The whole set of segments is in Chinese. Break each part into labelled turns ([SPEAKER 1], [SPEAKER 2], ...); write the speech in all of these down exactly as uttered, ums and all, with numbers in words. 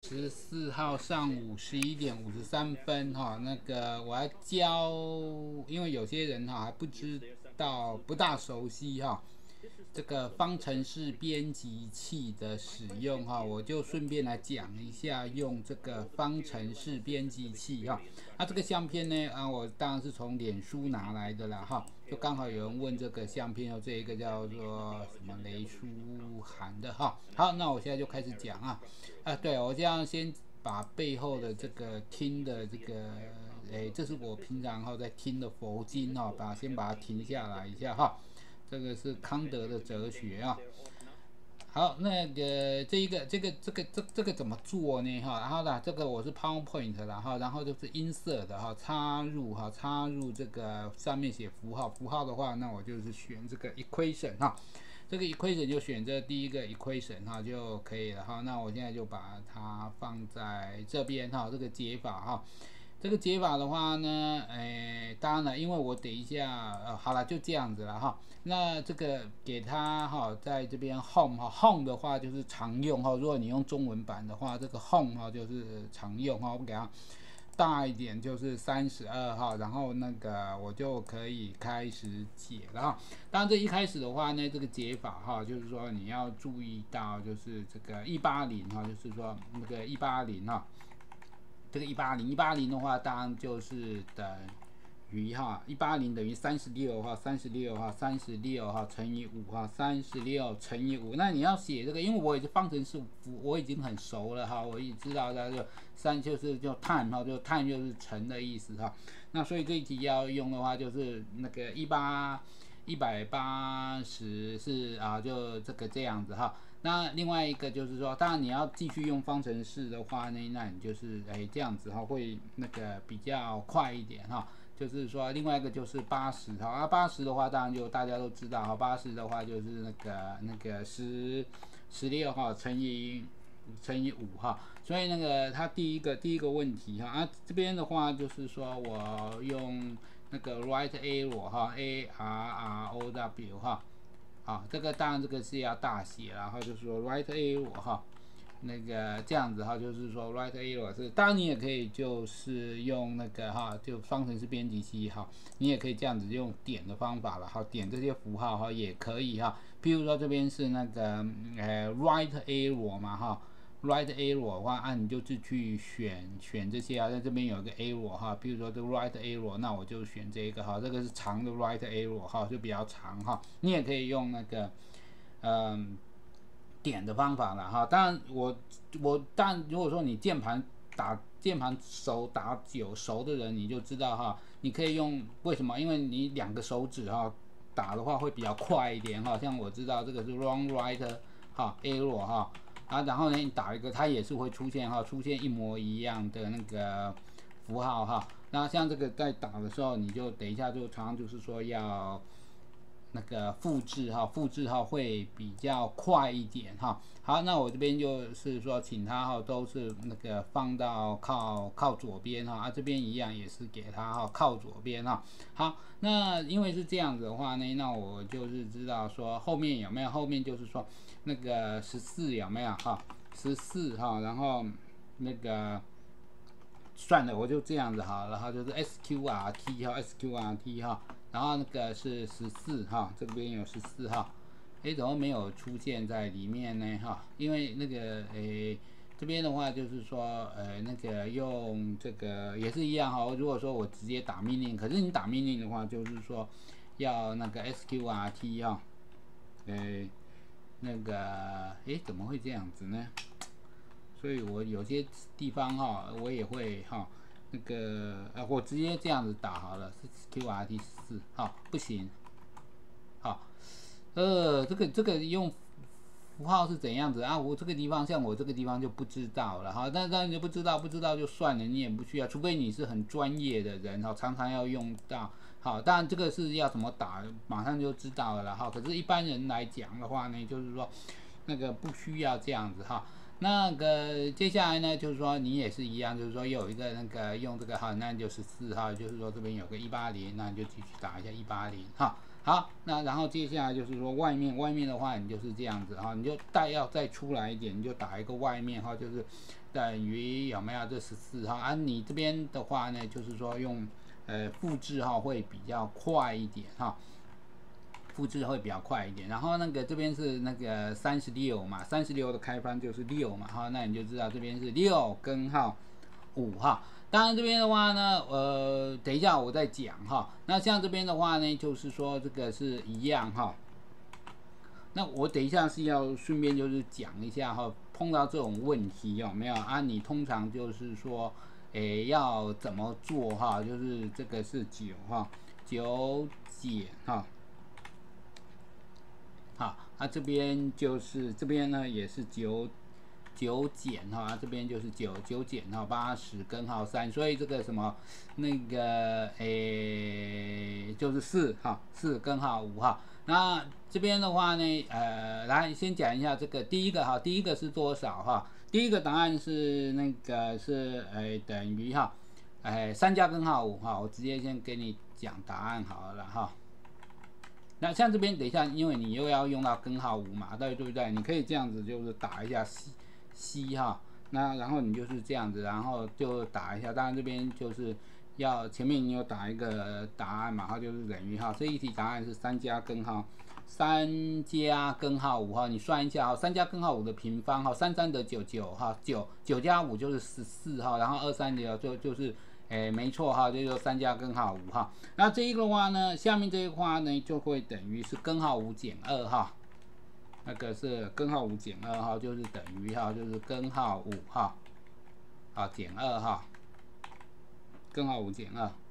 [SPEAKER 1] 十四号上午十一点五十三分哈，那个我要教，因为有些人哈还不知道，不大熟悉哈这个方程式编辑器的使用哈，我就顺便来讲一下用这个方程式编辑器哈。那、啊、这个相片呢啊，我当然是从脸书拿来的啦哈，就刚好有人问这个相片哦，这一个叫做什么雷书涵的哈。好，那我现在就开始讲啊啊，对我这样先把背后的这个听的这个。哎，这是我平常哈在听的佛经哈，把先把它停下来一下哈。这个是康德的哲学啊。好，那个这一个这个这个这这个怎么做呢？哈，然后呢，这个我是 PowerPoint 然后然后就是 Insert 哈，插入哈，插入这个上面写符号，符号的话，那我就是选这个 Equation 哈，这个 Equation 就选这第一个 Equation 哈就可以了哈。那我现在就把它放在这边哈，这个解法哈。这个解法的话呢，诶，当然了，因为我等一下，呃，好了，就这样子了哈。那这个给它哈，在这边 Home 哈 ，Home 的话就是常用哈。如果你用中文版的话，这个 Home 哈就是常用哈。我给它大一点，就是三十二号，然后那个我就可以开始解了哈。当然这一开始的话呢，这个解法哈，就是说你要注意到，就是这个一八零哈，就是说那个一八零哈。这个一八零一八零的话，当然就是等于哈，一八零等于三十六哈，三十六哈，三十六哈乘以五哈，三十六乘以五。那你要写这个，因为我也是方程式，我已经很熟了哈，我也知道它就三就是就 time 哈，就 time 就是乘的意思哈。那所以这一题要用的话，就是那个一八一百八十是啊，就这个这样子哈。那另外一个就是说，当然你要继续用方程式的话呢，那你就是哎这样子哈，会那个比较快一点哈。就是说，另外一个就是八十哈，啊八十的话，当然就大家都知道哈，八十的话就是那个那个十十六哈乘以乘以五哈，所以那个它第一个第一个问题哈，啊这边的话就是说我用那个 right arrow 哈 ，A R R O W 哈。好，这个当然这个是要大写，然后就是说 right arrow 哈，那个这样子哈，就是说 right arrow 是，当然你也可以就是用那个哈，就方程式编辑器哈，你也可以这样子用点的方法了哈，点这些符号哈也可以哈，譬如说这边是那个呃 right arrow 嘛哈。right arrow 的话，啊你就是去选选这些啊，在这边有一个 arrow 哈，比如说这个 right arrow， 那我就选这个哈，这个是长的 right arrow 哈，就比较长哈。你也可以用那个嗯点的方法了哈。当然我我但如果说你键盘打键盘手打久熟的人，你就知道哈，你可以用为什么？因为你两个手指哈打的话会比较快一点哈。像我知道这个是 wrong right 哈 arrow 哈。啊，然后呢，你打一个，它也是会出现哈，出现一模一样的那个符号哈。那像这个在打的时候，你就等一下就常常就是说要那个复制哈，复制哈会比较快一点哈。好，那我这边就是说，请他哈都是那个放到靠靠左边哈，啊这边一样也是给他哈靠左边哈。好，那因为是这样子的话呢，那我就是知道说后面有没有，后面就是说。那个十四有没有哈？十四哈，然后那个算了，我就这样子哈，然后就是 S Q R T 哈 ，S Q R T 哈，然后那个是十四哈，这边有十四哈，诶，怎么没有出现在里面呢哈？因为那个诶这边的话就是说呃那个用这个也是一样哈，如果说我直接打命令，可是你打命令的话就是说要那个 S Q R T 哈，诶。那个，诶，怎么会这样子呢？所以我有些地方哈，我也会哈，那个，呃，我直接这样子打好了，是 Q R T 四，哈，不行，好，呃，这个这个用符号是怎样子啊？我这个地方像我这个地方就不知道了哈，但但你不知道不知道就算了，你也不需要，除非你是很专业的人哈，常常要用到。好，当然这个是要怎么打，马上就知道了了哈。可是，一般人来讲的话呢，就是说，那个不需要这样子哈。那个接下来呢，就是说你也是一样，就是说有一个那个用这个哈，那就是四号，就是说这边有个一八零，那你就继续打一下一八零哈。 好，那然后接下来就是说外面，外面的话你就是这样子哈，你就带要再出来一点，你就打一个外面哈，就是等于有没有这十四哈？啊，你这边的话呢，就是说用呃复制哈会比较快一点哈。复制会比较快一点，然后那个这边是那个三十六嘛，三十六的开方就是六嘛，哈，那你就知道这边是六根号五哈。当然这边的话呢，呃，等一下我再讲哈。那像这边的话呢，就是说这个是一样哈。那我等一下是要顺便就是讲一下哈，碰到这种问题有没有啊？你通常就是说，诶，要怎么做哈？就是这个是九哈，九减哈。好，那、啊、这边就是这边呢也是九九减哈、啊，这边就是九九减哈八十根号三，所以这个什么那个诶就是四哈四根号五哈。那这边的话呢，呃，来先讲一下这个第一个哈，第一个是多少哈？第一个答案是那个是诶等于哈，诶三加根号五哈，我直接先给你讲答案好了哈。那像这边等一下，因为你又要用到根号五嘛，对对不对？你可以这样子就是打一下 C C 哈，那然后你就是这样子，然后就打一下。当然这边就是要前面你有打一个答案嘛，它就是等于哈。这一题答案是三加根号三加根号五哈，你算一下哈，三加根号五的平方哈，三三得九九哈，九九加五就是十四哈，然后二三的就就是。哎，没错哈，这就三加根号五哈。那这一个的话呢，下面这一块呢就会等于是根号五减二哈，那个是根号五减二哈，就是等于哈，就是根号五哈，啊减二哈，根号五减二，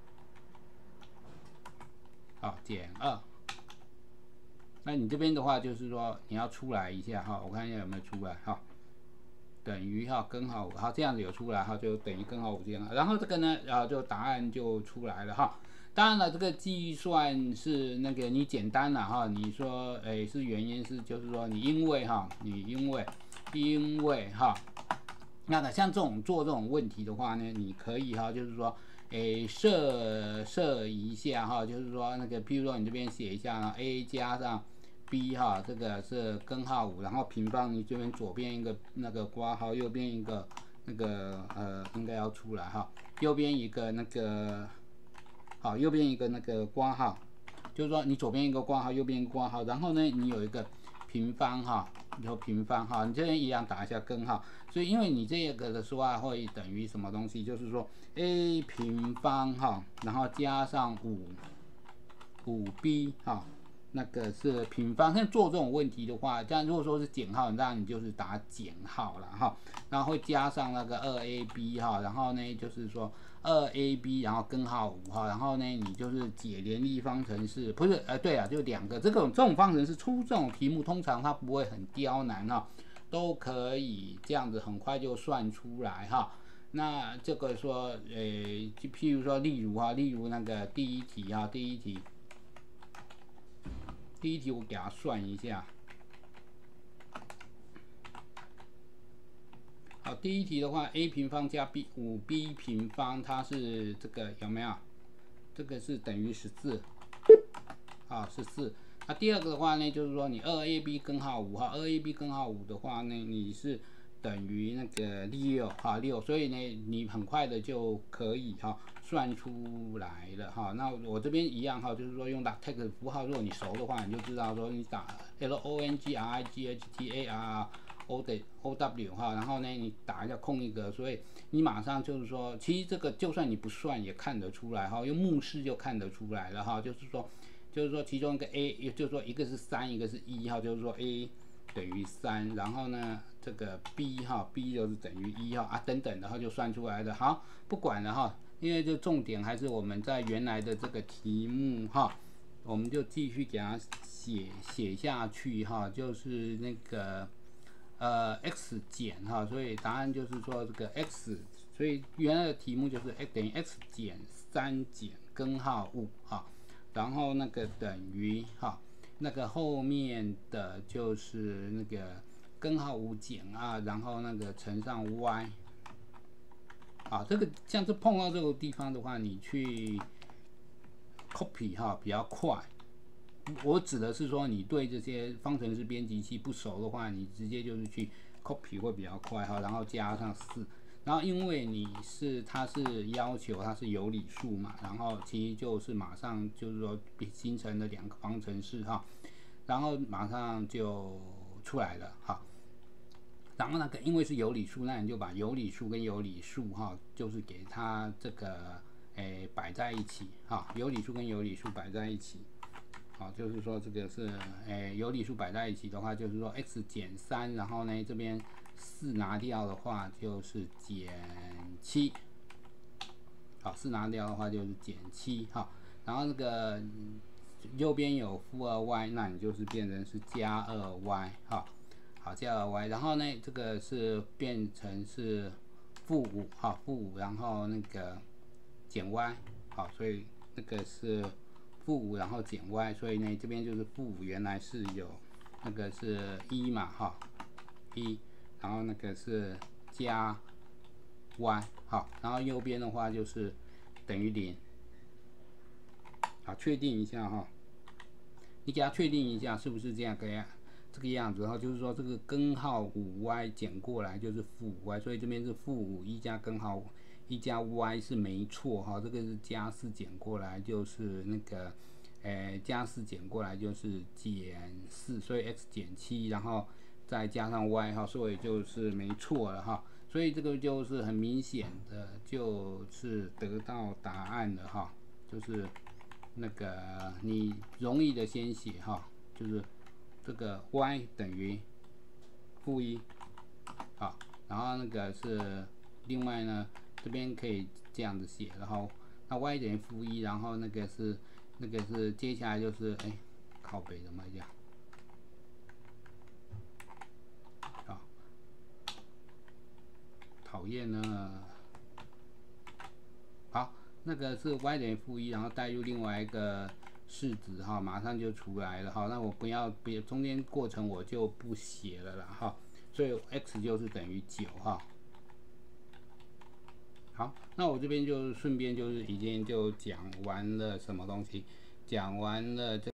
[SPEAKER 1] 好减二。那你这边的话就是说你要出来一下哈，我看一下有没有出来哈。等于哈根号五，好这样子有出来哈，就等于根号五这样。然后这个呢，然后就答案就出来了哈。当然了，这个计算是那个你简单了哈。你说诶是原因是就是说你因为哈，你因为因为哈，那呢像这种做这种问题的话呢，你可以哈，就是说诶设设一下哈，就是说那个譬如说你这边写一下呢 ，a 加上。B 哈，这个是根号五，然后平方，你这边左边一个那个括号，右边一个那个呃，应该要出来哈，右边一个那个好，右边一个那个括号，就是说你左边一个括号，右边一个括号，然后呢，你有一个平方哈，有平方哈，你这边一样打一下根号，所以因为你这个的话会等于什么东西，就是说 a 平方哈，然后加上五五 b 哈。那个是平方，像做这种问题的话，这样如果说是减号，那你就是打减号了哈，然后会加上那个二 a b 哈，然后呢就是说二 a b， 然后根号五哈，然后呢你就是解联立方程式，不是，呃对啊，就两个，这种这种方程式出这种题目，通常它不会很刁难哈，都可以这样子很快就算出来哈。那这个说，呃，就譬如说，例如哈，例如那个第一题哈，第一题。第一题我给它算一下，好，第一题的话 ，a 平方加 b 五 b 平方，它是这个有没有？这个是等于十四，啊，十四。那第二个的话呢，就是说你二 a b 根号五哈，二 a b 根号五的话呢，你是等于那个六哈六，所以呢，你很快的就可以哈。算出来了哈，那我这边一样哈，就是说用打 text 符号，如果你熟的话，你就知道说你打 l o n g r i g h t a r o 的 o w 哈，然后呢你打一下空一格，所以你马上就是说，其实这个就算你不算也看得出来哈，用目视就看得出来了哈，就是说就是说其中一个 a， 也就是说一个是三，一个是一哈，就是说 a 等于三，然后呢这个 b 哈 b 就是等于一哈啊等等，然后就算出来的，好不管了哈。因为这重点还是我们在原来的这个题目哈，我们就继续给它写写下去哈，就是那个呃 x 减哈，所以答案就是说这个 x， 所以原来的题目就是 x 等于 x 减三减根号五哈，然后那个等于哈，那个后面的就是那个根号五减二，然后那个乘上 y。啊，这个像是碰到这个地方的话，你去 copy 哈比较快， 我指的是说，你对这些方程式编辑器不熟的话，你直接就是去 copy 会比较快哈，然后加上四，然后因为你是它是要求它是有理数嘛，然后其实就是马上就是说形成了两个方程式哈，然后马上就出来了哈。然后那个因为是有理数，那你就把有理数跟有理数哈，就是给它这个诶摆在一起哈，有理数跟有理数摆在一起，好，就是说这个是诶有理数摆在一起的话，就是说 x 减三，然后呢这边四拿掉的话就是减七，好，四拿掉的话就是减七哈，然后那个右边有负二 y， 那你就是变成是加二 y 哈。好，加二 y， 然后呢，这个是变成是负五，好，负五，然后那个减 y， 好，所以那个是负五，然后减 y， 所以呢，这边就是负五，原来是有那个是一嘛，哈，一，然后那个是加 y， 好，然后右边的话就是等于零，好，确定一下哈，你给它确定一下是不是这样个样？这个样子，然后就是说这个根号五 y 减过来就是负五 y， 所以这边是负五一加根号一加 y 是没错哈，这个是加四减过来就是那个，诶加四减过来就是减四，所以 x 减七，然后再加上 y 哈，所以就是没错了哈，所以这个就是很明显的就是得到答案了哈，就是那个你容易的先写哈，就是。这个 y 等于负一，好，然后那个是另外呢，这边可以这样子写，然后那 y 等于负一，然后那个是那个是接下来就是哎，靠北怎么讲？好，讨厌呢。好，那个是 y 等于负一，然后代入另外一个。式子哈，马上就出来了哈。那我不要，别中间过程我就不写了啦哈。所以 x 就是等于九哈。好，那我这边就顺便就是已经就讲完了什么东西，讲完了这。